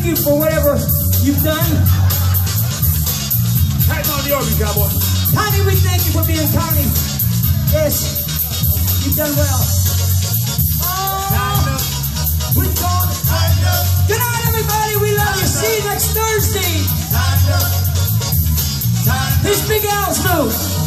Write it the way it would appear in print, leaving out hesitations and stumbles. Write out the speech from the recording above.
you for whatever you've done. Tighten on the organ, cowboy. Connie, we thank you for being Connie. Yes, you've done well. Tighten up. We're gone. Tighten up. Good night, everybody. We love you. See you next Thursday. Tighten up. Tighten up. This Big Al's move.